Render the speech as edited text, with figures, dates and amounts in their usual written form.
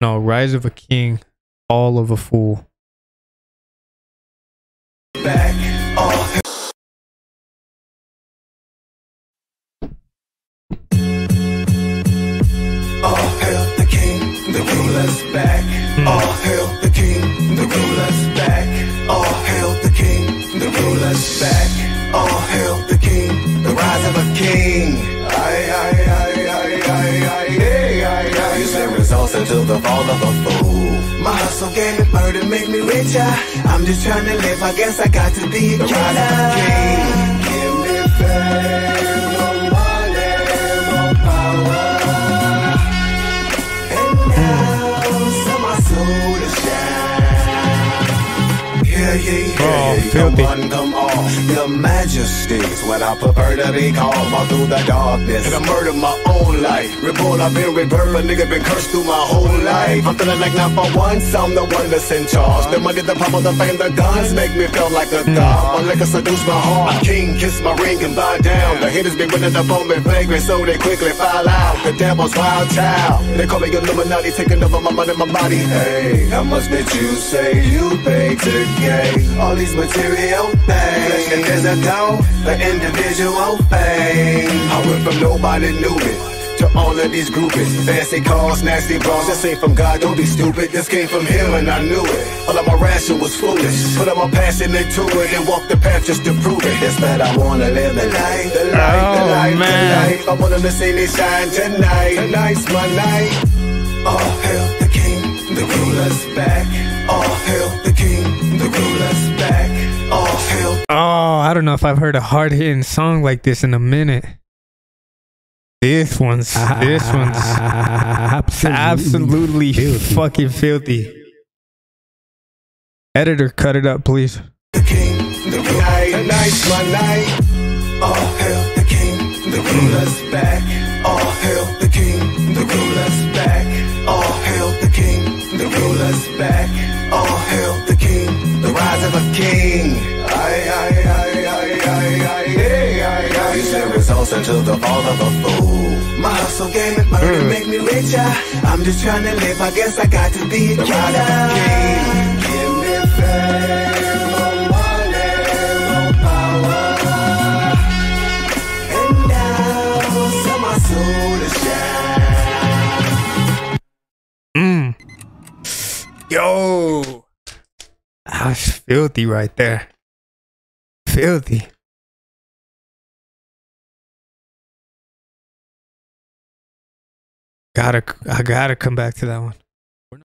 No, Rise of a King, Fall of a Fool. Back off. All hail the king, the ruler's back. All hail the king, the ruler's back. All hail the king, the ruler's back. All hail the king, the rise of a king. Usually results until the fall of a fool. My hustle game and murder make me richer. I'm just trying to live, I guess I got to be a killer. Rise of a king. Give me fame, more money, more power. And now, sell my soul to shine. Yeah, come on, come on. Your majesties, when I prefer to be called all through the darkness. And I murder my own life. Reborn, I've been rebirthed, a nigga been cursed through my whole life. I'm feeling like not for once, I'm the one that's in charge. The money, the power, the fame, the guns make me feel like a god. My liquor seduce my heart. I'm king, kiss my ring and bow down. The haters been running up on me vagrant, so they quickly file out. The devil's wild child. They call me Illuminati, taking over my mind and my body. Hey, how much did you say you paid to get all these material things? And there's a goal, the individual fame. I went from nobody knew me to all of these groupies. Fancy cars, nasty bras. This ain't from God, don't be stupid. This came from him and I knew it. All of my ration was foolish. Put all my passion into it and walk the path just to prove it. It's that I wanna live the life, the life, the life, the life. I want them to see me shine tonight. Tonight's my night. All hail the king, the ruler's back. All hail the king, the ruler's back. All hail. Oh, I don't know if I've heard a hard-hitting song like this in a minute. This one's absolutely filthy. Fucking filthy. Editor, cut it up, please. The king, the night, tonight's my night. All hail the king, the ruler's back. All hail the king, the ruler's back. All hail the king, the ruler's back. All hail the king, the rise of a king. Usually results until the fall of a fool. My hustle game and murder make me richer. I'm just trying to live, I guess I got to be a killer. Rise of a king. Give me fame, more money, more power. And now, sell my soul to shine. Yo. That's filthy right there. Filthy. I gotta come back to that one.